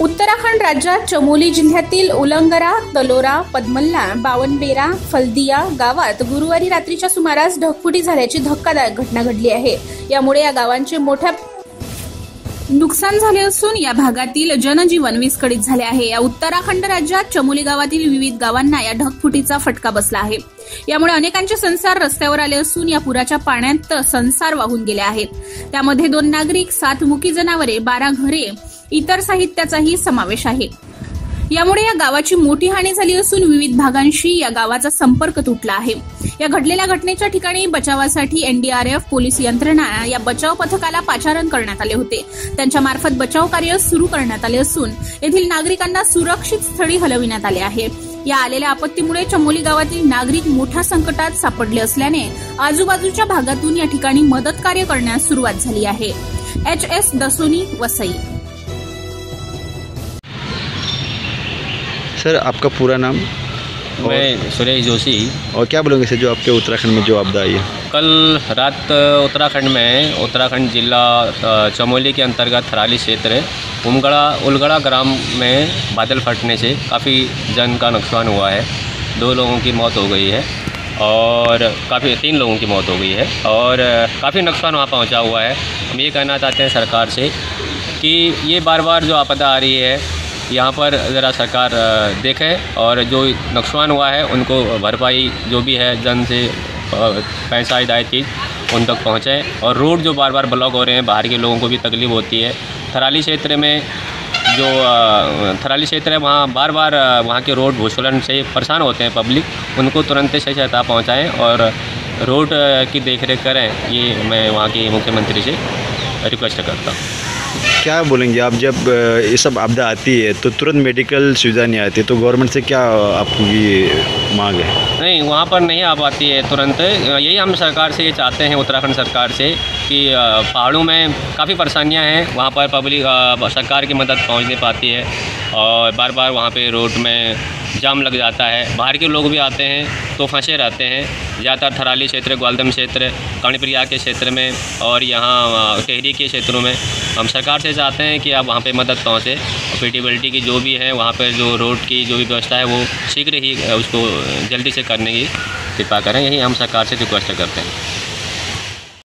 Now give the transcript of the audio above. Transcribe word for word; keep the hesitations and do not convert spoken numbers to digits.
उत्तराखंड राज्यात चमोली जिल्ह्यातील उलंगरा, तलोरा, पद्मल्ला, बावनबेरा, फल्दिया गावात गुरुवारी रात्रीच्या सुमारास ढगफुटी झाल्याची धक्कादायक घटना घडली आहे। यामुळे या गावांचे मोठ्या नुकसान झाले असून या भागातील जनजीवन विस्कळीत झाले आहे। या उत्तराखंड राज्यात चमोली गावातील विविध गावांना या ढगफुटीचा फटका बसला आहे। यामुळे अनेकांचे संसार रस्त्यावर आले असून या पुराच्या पाण्यात संसार वाहून गेले आहेत। त्यामध्ये दोन नागरिक, सात मुकी जनावरे, बारा घरे, इतर साहित्याचाही समावेश आहे। यामुळे या गावाची मोठी हानी झाली असून विविध भागांशी या गावाचा संपर्क तुटला आहे। या घडलेल्या घटनेच्या ठिकाणी बचावासाठी एनडीआरएफ, पोलीस यंत्रणा या बचाव पथकाला पाचारण करण्यात आले होते। त्यांच्या मार्फत बचाव कार्य सुरू करण्यात आले असून येथील नागरिकांना सुरक्षित स्थळी हलविण्यात आले आहे। या आलेल्या आपत्तीमुळे चमोली गावातील नागरिक मोठ्या संकटात सापडले असल्याने आजूबाजूच्या भागातून या ठिकाणी मदत कार्य करण्यास सुरुवात झाली आहे। H S Dasoni, Vasai. Sir, आपका पूरा नाम? मैं सुरेश जोशी। और क्या बोलोगे सर, जो आपके उत्तराखंड में जो आपदा आई है? कल रात उत्तराखंड में उत्तराखंड जिला चमोली के अंतर्गत थराली क्षेत्र उमगड़ा उलगड़ा ग्राम में बादल फटने से काफ़ी जन का नुकसान हुआ है। दो लोगों की मौत हो गई है और काफ़ी तीन लोगों की मौत हो गई है और काफ़ी नुकसान वहाँ पहुँचा हुआ है। हम ये कहना चाहते हैं सरकार से कि ये बार बार जो आपदा आ रही है यहाँ पर ज़रा सरकार देखे और जो नुकसान हुआ है उनको भरपाई जो भी है जन से पैसा हिदायत चीज़ उन तक पहुँचे। और रोड जो बार बार ब्लॉक हो रहे हैं, बाहर के लोगों को भी तकलीफ़ होती है। थराली क्षेत्र में जो थराली क्षेत्र है वहाँ बार बार वहाँ के रोड भूस्खलन से परेशान होते हैं पब्लिक, उनको तुरंत सही सहायता पहुँचाएँ और रोड की देखरेख करें। ये मैं वहाँ के मुख्यमंत्री से रिक्वेस्ट करता हूँ। क्या बोलेंगे आप, जब ये सब आपदा आती है तो तुरंत मेडिकल सुविधा नहीं आती, तो गवर्नमेंट से क्या आपकी मांग है? नहीं, वहाँ पर नहीं आ पाती है तुरंत। यही हम सरकार से ये चाहते हैं, उत्तराखंड सरकार से, कि पहाड़ों में काफ़ी परेशानियाँ हैं, वहाँ पर पब्लिक सरकार की मदद पहुँच नहीं पाती है और बार बार वहाँ पे रोड में जाम लग जाता है। बाहर के लोग भी आते हैं तो फंसे रहते हैं। ज़्यादातर थराली क्षेत्र, ग्वालदम क्षेत्र, कर्णप्रिया के क्षेत्र में और यहाँ टेहरी के क्षेत्रों में हम सरकार से चाहते हैं कि आप वहाँ पे मदद पहुँचे और फिजिबिलिटी की जो भी है वहाँ पर जो रोड की जो भी व्यवस्था है वो शीघ्र ही उसको जल्दी से करने की कृपा करें। यही हम सरकार से रिक्वेस्ट करते हैं।